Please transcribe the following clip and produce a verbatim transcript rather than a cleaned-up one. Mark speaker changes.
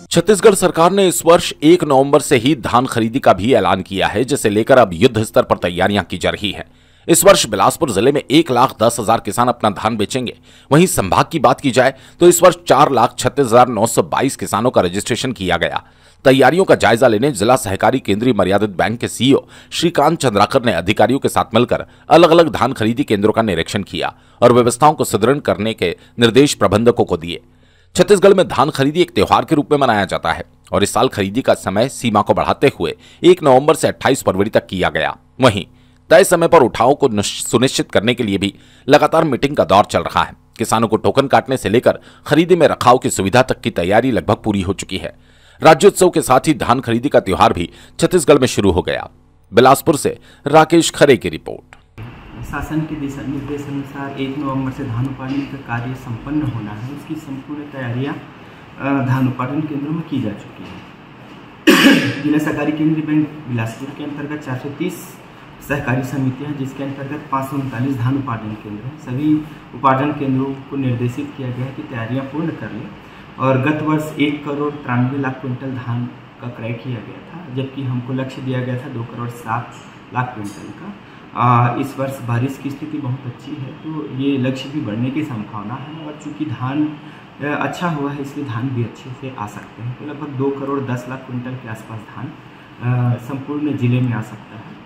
Speaker 1: छत्तीसगढ़ सरकार ने इस वर्ष एक नवंबर से ही धान खरीदी का भी ऐलान किया है, जिसे लेकर अब युद्ध स्तर पर तैयारियां की जा रही हैं। इस वर्ष बिलासपुर जिले में एक लाख दस हजार किसान अपना धान बेचेंगे। वहीं संभाग की बात की जाए तो इस वर्ष चार लाख छत्तीस हजार नौ सौ बाईस किसानों का रजिस्ट्रेशन किया गया। तैयारियों का जायजा लेने जिला सहकारी केंद्रीय मर्यादित बैंक के सीईओ श्रीकांत चंद्राकर ने अधिकारियों के साथ मिलकर अलग अलग धान खरीदी केंद्रों का निरीक्षण किया और व्यवस्थाओं को सुदृढ़ करने के निर्देश प्रबंधकों को दिए। छत्तीसगढ़ में धान खरीदी एक त्योहार के रूप में मनाया जाता है और इस साल खरीदी का समय सीमा को बढ़ाते हुए एक नवंबर से अट्ठाईस फरवरी तक किया गया। वहीं तय समय पर उठाव को सुनिश्चित करने के लिए भी लगातार मीटिंग का दौर चल रहा है। किसानों को टोकन काटने से लेकर खरीदी में रखाव की सुविधा तक की तैयारी लगभग पूरी हो चुकी है। राज्योत्सव के साथ ही धान खरीदी का त्योहार भी छत्तीसगढ़ में शुरू हो गया। बिलासपुर से राकेश खरे की रिपोर्ट।
Speaker 2: शासन के दिशा निर्देश अनुसार एक नवंबर से धान उत्पादन का कार्य संपन्न होना है। उसकी संपूर्ण तैयारियां धान उत्पादन केंद्रों में की जा चुकी है। जिला सहकारी केंद्रीय बैंक बिलासपुर के अंतर्गत चार सौ तीस सहकारी समितियां, जिसके अंतर्गत पाँच सौ उनतालीस धान उत्पादन केंद्र हैं। सभी उत्पादन केंद्रों को निर्देशित किया गया है कि तैयारियां पूर्ण कर लें। और गत वर्ष एक करोड़ तिरानवे लाख क्विंटल धान का क्रय किया गया था, जबकि हमको लक्ष्य दिया गया था दो करोड़ सात लाख क्विंटल का। आ, इस वर्ष बारिश की स्थिति बहुत अच्छी है, तो ये लक्ष्य भी बढ़ने की संभावना है। और चूँकि धान अच्छा हुआ है, इसलिए धान भी अच्छे से आ सकते हैं। तो लगभग दो करोड़ दस लाख क्विंटल के आसपास धान संपूर्ण जिले में आ सकता है।